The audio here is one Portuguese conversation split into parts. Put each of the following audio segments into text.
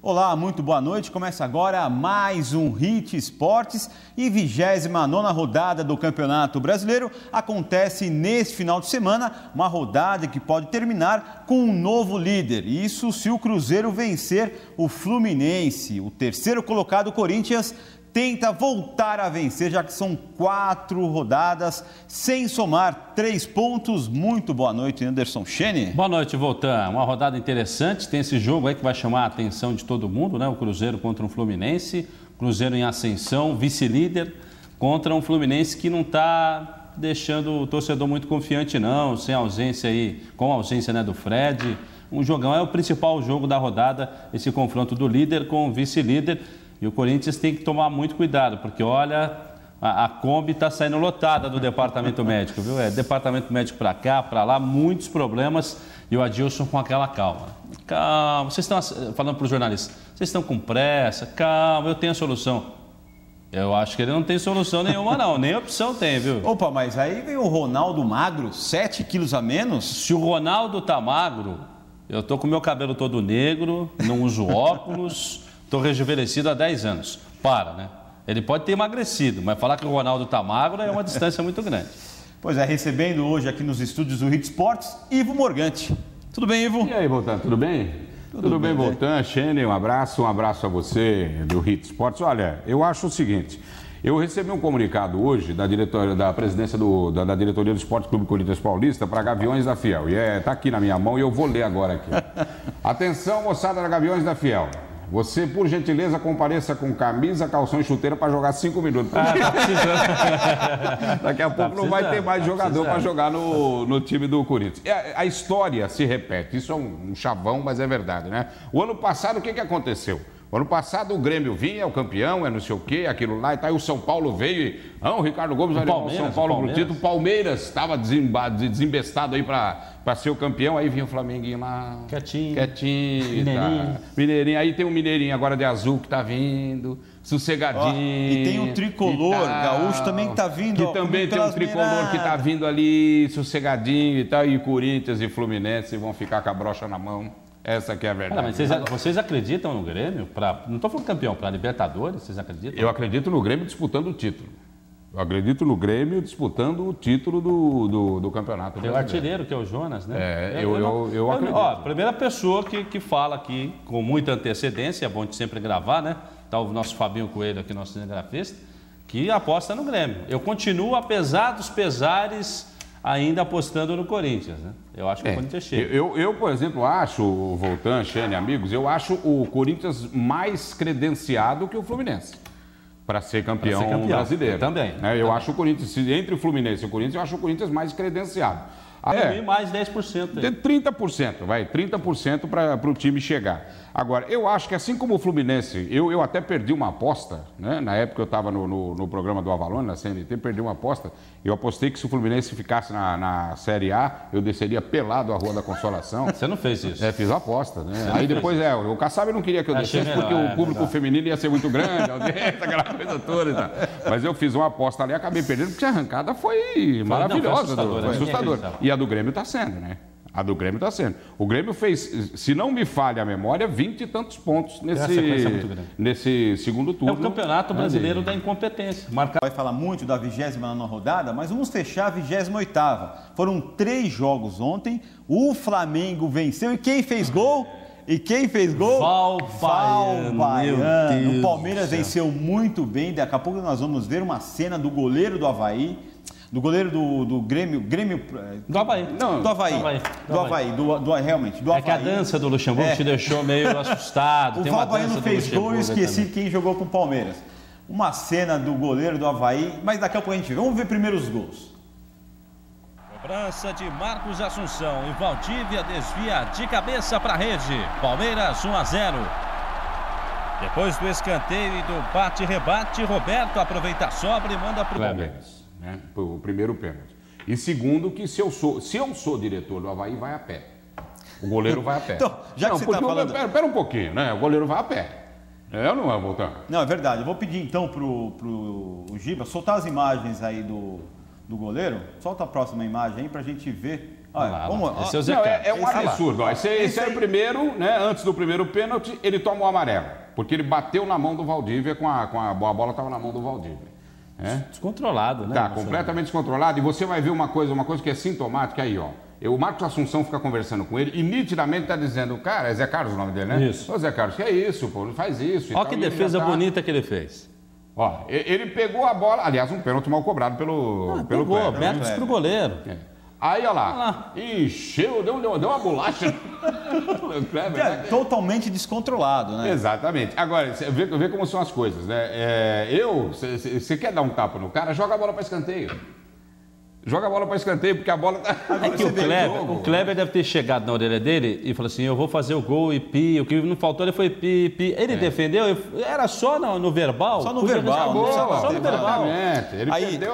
Olá, muito boa noite. Começa agora mais um Hit Esportes e 29ª rodada do Campeonato Brasileiro acontece neste final de semana, uma rodada que pode terminar com um novo líder. Isso se o Cruzeiro vencer o Fluminense. O terceiro colocado, Corinthians, tenta voltar a vencer, já que são 4 rodadas, sem somar 3 pontos. Muito boa noite, Anderson Chene. Boa noite, Voltan. Uma rodada interessante, tem esse jogo aí que vai chamar a atenção de todo mundo, né? O Cruzeiro contra o Fluminense, Cruzeiro em ascensão, vice-líder, contra um Fluminense que não está deixando o torcedor muito confiante não, sem ausência aí, com a ausência, né, do Fred. Um jogão, é o principal jogo da rodada, esse confronto do líder com o vice-líder. E o Corinthians tem que tomar muito cuidado, porque olha, a Kombi está saindo lotada do departamento médico, viu? É departamento médico para cá, para lá, muitos problemas. E o Adilson com aquela calma. Calma, vocês estão falando para os jornalistas, vocês estão com pressa, calma, eu tenho a solução. Eu acho que ele não tem solução nenhuma não, nem opção tem, viu? Opa, mas aí veio o Ronaldo magro, 7 quilos a menos. Se o Ronaldo tá magro, eu tô com o meu cabelo todo negro, não uso óculos... Estou rejuvenescido há 10 anos. Para, né? Ele pode ter emagrecido, mas falar que o Ronaldo está magro é uma distância muito grande. Pois é, recebendo hoje aqui nos estúdios do Hit Esportes, Ivo Morgante. Tudo bem, Ivo? E aí, Voltan, tudo bem? Tudo bem, Voltan, Chene, um abraço a você do Hit Esportes. Olha, eu acho o seguinte, eu recebi um comunicado hoje da presidência da diretoria do Esporte Clube Corinthians Paulista para Gaviões da Fiel. E está aqui na minha mão e eu vou ler agora aqui. Atenção, moçada da Gaviões da Fiel. Você, por gentileza, compareça com camisa, calção e chuteira para jogar 5 minutos. Tá precisando. Daqui a pouco não vai ter mais jogador para jogar no time do Corinthians. A história se repete. Isso é um chavão, mas é verdade, né? O ano passado, o que aconteceu? O ano passado o Grêmio vinha, o campeão, não sei o quê, aquilo lá e tal. E o São Paulo veio e... o Ricardo Gomes vai levar o São Paulo pro título. O Palmeiras estava desembestado aí para ser o campeão. Aí vinha o Flamenguinho lá... Quietinho. Mineirinho. Tá. Mineirinho. Aí tem um Mineirinho agora de azul que tá vindo... Sossegadinho. E tem um tricolor gaúcho também que tá vindo. Que também tem um tricolor que tá vindo ali, sossegadinho e tal. E Corinthians e Fluminense vão ficar com a brocha na mão. Essa que é a verdade. Mas vocês acreditam no Grêmio? Não estou falando campeão, para Libertadores, vocês acreditam? Eu acredito no Grêmio disputando o título. Eu acredito no Grêmio disputando o título do campeonato. Tem o artilheiro, que é o Jonas, né? Eu acredito. Ó, primeira pessoa que fala aqui com muita antecedência, é bom de sempre gravar, né? Tá o nosso Fabinho Coelho aqui, nosso cinegrafista, que aposta no Grêmio. Eu continuo, apesar dos pesares, ainda apostando no Corinthians, né? Eu acho que o Corinthians chega. Eu, por exemplo, acho, Voltan, Chene, amigos, eu acho o Corinthians mais credenciado que o Fluminense para ser campeão brasileiro. Eu também. Eu acho o Corinthians, entre o Fluminense e o Corinthians, eu acho o Corinthians mais credenciado. Mais 10%. Aí. 30%, vai, 30% para o time chegar. Agora, eu acho que assim como o Fluminense, eu até perdi uma aposta, né? Na época eu estava no programa do Avalone, na CNT, perdi uma aposta. Eu apostei que se o Fluminense ficasse na Série A, eu desceria pelado a Rua da Consolação. Você não fez isso? Fiz a aposta, né? Aí depois, o Kassab não queria que eu descesse, porque o público feminino ia ser muito grande, aquela coisa toda e tal. Mas eu fiz uma aposta ali e acabei perdendo, porque a arrancada foi maravilhosa. Foi assustador. E a do Grêmio está sendo, né? A do Grêmio está sendo. O Grêmio fez, se não me falha a memória, 20 e tantos pontos nesse segundo turno. É o Campeonato Brasileiro da Incompetência. Vai falar muito da 29ª rodada, mas vamos fechar a 28ª. Foram 3 jogos ontem, o Flamengo venceu e quem fez gol? Val Baiano. O Palmeiras venceu muito bem, daqui a pouco nós vamos ver uma cena do goleiro do Avaí. Do goleiro do Grêmio... Do Avaí. Não, do Avaí. Realmente, do Avaí. É que a dança do Luxemburgo te deixou meio assustado. O Val Baiano fez gol e eu esqueci quem jogou pro Palmeiras. Uma cena do goleiro do Avaí, mas daqui a pouco a gente vê. Vamos ver primeiro os gols. Cobrança de Marcos Assunção e Valdívia desvia de cabeça para a rede. Palmeiras 1-0. Depois do escanteio e do bate-rebate, Roberto aproveita a sobra e manda para o Palmeiras. Né? O primeiro pênalti. E segundo, que se eu sou diretor do Avaí, vai a pé. O goleiro vai a pé. Então, já que você está falando... Pera um pouquinho, né? O goleiro vai a pé. Eu não vou voltar. Não, é verdade. Eu vou pedir então pro Giba soltar as imagens aí do goleiro. Solta a próxima imagem aí pra gente ver Esse é o Zé Carlos. É um absurdo. Esse é o primeiro, né? Antes do primeiro pênalti, ele toma o amarelo. Porque ele bateu na mão do Valdívia, a bola estava na mão do Valdívia. Descontrolado, né? Tá, completamente descontrolado. E você vai ver uma coisa que é sintomática aí, ó. O Marcos Assunção fica conversando com ele e nitidamente está dizendo, cara, é Zé Carlos o nome dele, né? Isso. Ô Zé Carlos, que é isso, pô, não faz isso. Olha que defesa bonita que ele fez. Ó, ele pegou a bola, aliás, um pênalti mal cobrado pelo Pegou, aberto pro goleiro. Aí, olha lá, encheu, deu uma bolacha. Totalmente descontrolado, né? Exatamente. Agora, vê como são as coisas, né? Você quer dar um tapa no cara, joga a bola para escanteio. Joga a bola para escanteio, porque a bola tá... É que o Kleber deve ter chegado na orelha dele e falou assim, eu vou fazer o gol e pi. O que não faltou ele foi pi. Ele defendeu, era só no verbal. Só no verbal. Só no verbal. Exatamente. Ele perdeu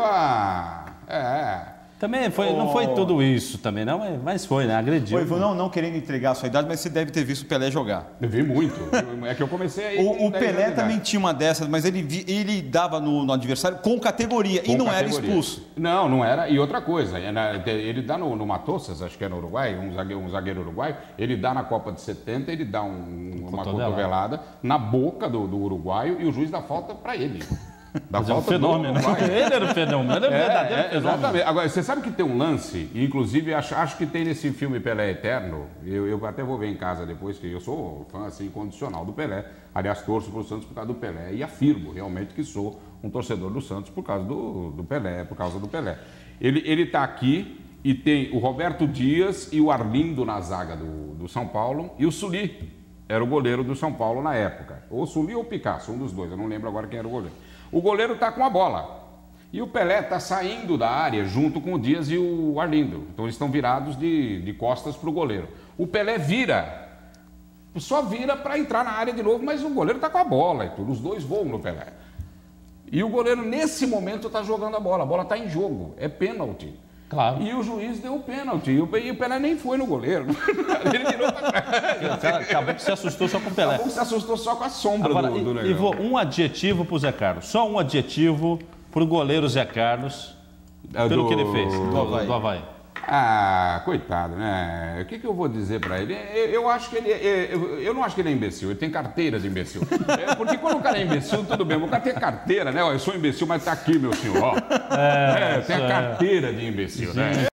a... Também não foi tudo isso também, não, mas foi, né? Agrediu. Não querendo entregar a sua idade, mas você deve ter visto o Pelé jogar. Eu vi muito. É que eu comecei aí. O Pelé também tinha uma dessas, mas ele dava no adversário com categoria e não era expulso. Não era. E outra coisa, ele dá no Matossas, acho que é no Uruguai, um zagueiro uruguaio, ele dá na Copa de 70, ele dá uma cotovelada na boca do uruguaio e o juiz dá falta para ele. Um fenômeno. Ele era um fenômeno, ele era verdadeiro fenômeno. Exatamente. Agora, você sabe que tem um lance, inclusive acho que tem nesse filme Pelé Eterno, eu até vou ver em casa depois, que eu sou fã assim, incondicional do Pelé, aliás, torço para o Santos por causa do Pelé, e afirmo realmente que sou um torcedor do Santos por causa do Pelé, por causa do Pelé. Ele está aqui e tem o Roberto Dias e o Arlindo na zaga do São Paulo, e o Sully era o goleiro do São Paulo na época. Ou Sully ou Picasso, um dos dois, eu não lembro agora quem era o goleiro. O goleiro está com a bola e o Pelé está saindo da área junto com o Dias e o Arlindo. Então eles estão virados de costas para o goleiro. O Pelé só vira para entrar na área de novo, mas o goleiro está com a bola e tudo. Os dois voam no Pelé. E o goleiro nesse momento está jogando a bola está em jogo, é pênalti. Claro. E o juiz deu o pênalti. E o Pelé nem foi no goleiro. Ele virou para trás. Acabou que se assustou só com o Pelé. Acabou que se assustou só com a sombra do negócio. E vou um adjetivo para o Zé Carlos. Só um adjetivo para o goleiro Zé Carlos, pelo que ele fez do Avaí. Ah, coitado, né? O que eu vou dizer para ele? Eu acho que eu não acho que ele é imbecil, ele tem carteira de imbecil. Porque quando o cara é imbecil, tudo bem. O cara tem carteira, né? Eu sou imbecil, mas tá aqui, meu senhor. Tem a carteira de imbecil, né?